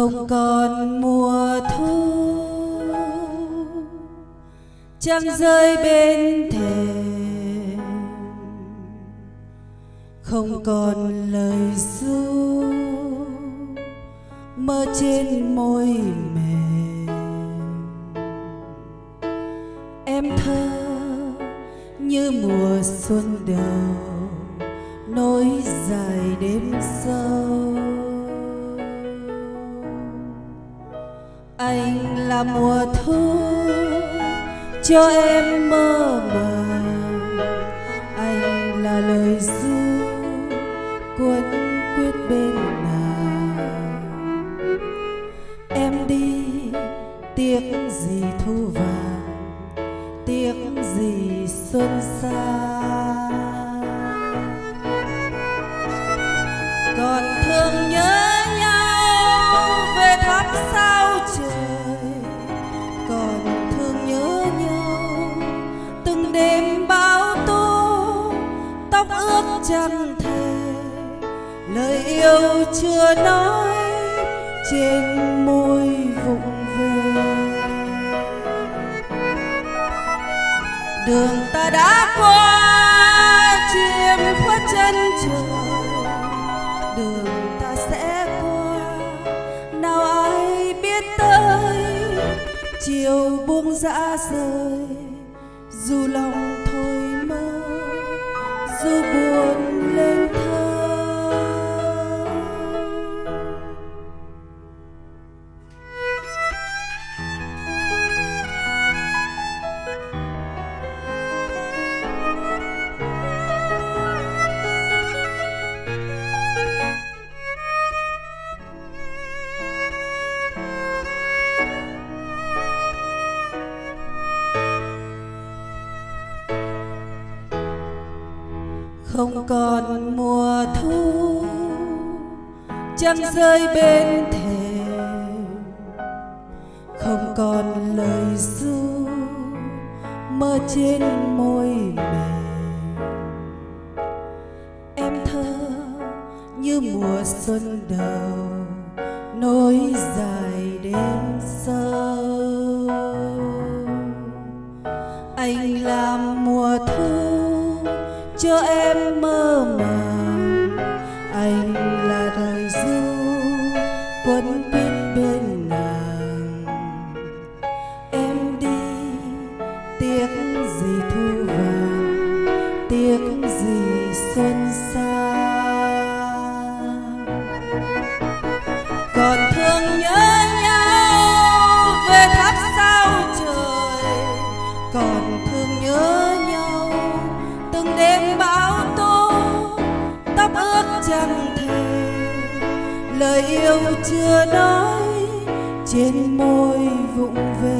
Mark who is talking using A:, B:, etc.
A: Không còn mùa thu, trăng rơi bên thềm, không còn lời ru mơ trên môi mềm. Em thơ như mùa xuân đầu nối dài đêm sâu. Anh là mùa thu cho em mơ màng, anh là lời ru cuốn quyết bên nàng. Em đi tiếc gì thu vàng, tiếc gì xuân xa, còn thương nhớ nhau về thắp sao trời, còn thương nhớ nhau từng đêm bão tố. Tóc ướt chẳng thể lời yêu chưa nói, trên môi vụng về. Đường ta đã qua chiêm khuất chân trời, đường ta sẽ qua nào ai biết tới. Chiều buông dã rời dù lòng thôi mơ, dù buồn lên thơ. Không còn mùa thu, trăng rơi bên thềm, không còn lời ru mơ trên môi mềm. Em thơ như mùa xuân đầu nối dài đêm sâu. Anh làm mùa thu cho em mơ màng, anh là lời ru quấn quýt bên nàng. Em đi tiếc gì thu vàng, tiếc gì xuân xa, còn thương nhớ nhau về thắp sao trời, còn thương nhớ nhau từng đêm bão tố. Tóc ướt chẳng thể lời yêu chưa nói, trên môi vụng về.